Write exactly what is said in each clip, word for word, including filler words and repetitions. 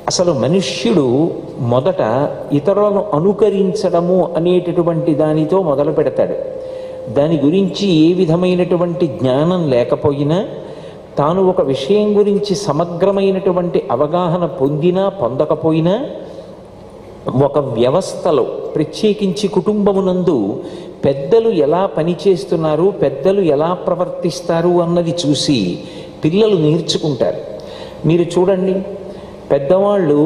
అసలు మనుష్యుడు మొదట ఇతరులను అనుకరించడము అనేటటువంటి దానితో మొదలు పెడతాడు. దాని గురించి ఏ విధమైనటువంటి జ్ఞానం లేకపోయినా, తాను ఒక విషయం గురించి సమగ్రమైనటువంటి అవగాహన పొందినా పొందకపోయినా, ఒక వ్యవస్థలో ప్రత్యేకించి కుటుంబమునందు పెద్దలు ఎలా పనిచేస్తున్నారు, పెద్దలు ఎలా ప్రవర్తిస్తారు అన్నది చూసి పిల్లలు నేర్చుకుంటారు. మీరు చూడండి, పెద్దవాళ్ళు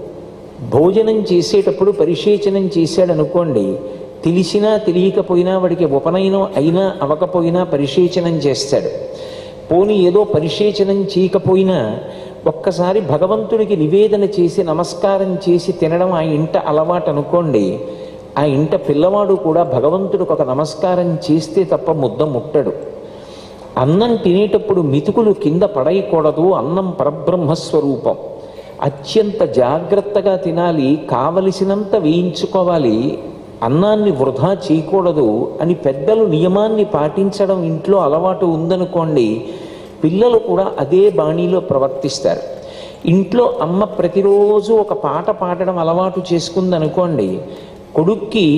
భోజనం చేసేటప్పుడు పరిశేచనం చేశాడనుకోండి, తెలిసినా తెలియకపోయినా వాడికి ఉపనయనం అయినా అవకపోయినా పరిశేచనం చేస్తాడు. పోనీ ఏదో పరిశేచనం చేయకపోయినా ఒక్కసారి భగవంతుడికి నివేదన చేసి నమస్కారం చేసి తినడం ఆ ఇంట అలవాటు అనుకోండి, ఆ ఇంట పిల్లవాడు కూడా భగవంతుడికి ఒక నమస్కారం చేస్తే తప్ప ముద్ద ముట్టడు. అన్నం తినేటప్పుడు మితుకులు కింద పడేయకూడదు. అన్నం పరబ్రహ్మస్వరూపం, అత్యంత జాగ్రత్తగా తినాలి, కావలసినంత వేయించుకోవాలి, అన్నాన్ని వృధా చేయకూడదు అని పెద్దలు నియమాన్ని పాటించడం ఇంట్లో అలవాటు ఉందనుకోండి, పిల్లలు కూడా అదే బాణీలో ప్రవర్తిస్తారు. ఇంట్లో అమ్మ ప్రతిరోజు ఒక పాట పాడడం అలవాటు చేసుకుందనుకోండి, కొడుక్కి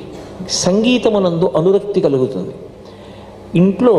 సంగీతమునందు అనురక్తి కలుగుతుంది. ఇంట్లో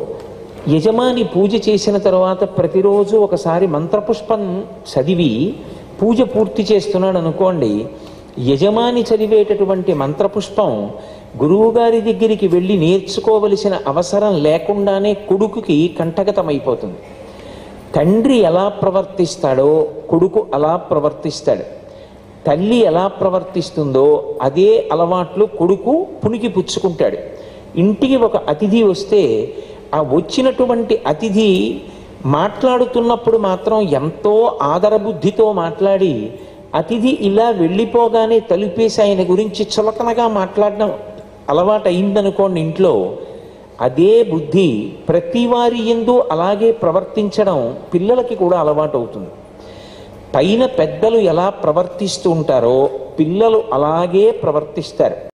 యజమాని పూజ చేసిన తర్వాత ప్రతిరోజు ఒకసారి మంత్రపుష్పం చదివి పూజ పూర్తి చేస్తున్నాడు అనుకోండి, యజమాని చదివేటటువంటి మంత్రపుష్పం గురువుగారి దగ్గరికి వెళ్ళి నేర్చుకోవలసిన అవసరం లేకుండానే కొడుకుకి కంఠగతమైపోతుంది. తండ్రి ఎలా ప్రవర్తిస్తాడో కొడుకు అలా ప్రవర్తిస్తాడు. తల్లి ఎలా ప్రవర్తిస్తుందో అదే అలవాట్లు కొడుకు పుణికి పుచ్చుకుంటాడు. ఇంటికి ఒక అతిథి వస్తే ఆ వచ్చినటువంటి అతిథి మాట్లాడుతున్నప్పుడు మాత్రం ఎంతో ఆదరబుద్ధితో మాట్లాడి, అతిథి ఇలా వెళ్ళిపోగానే తలుపేసి ఆయన గురించి చులకనగా మాట్లాడడం అలవాటు అయిందనుకోండి ఇంట్లో, అదే బుద్ధి ప్రతి వారి యందు అలాగే ప్రవర్తించడం పిల్లలకి కూడా అలవాటు అవుతుంది. పైన పెద్దలు ఎలా ప్రవర్తిస్తూ ఉంటారో పిల్లలు అలాగే ప్రవర్తిస్తారు.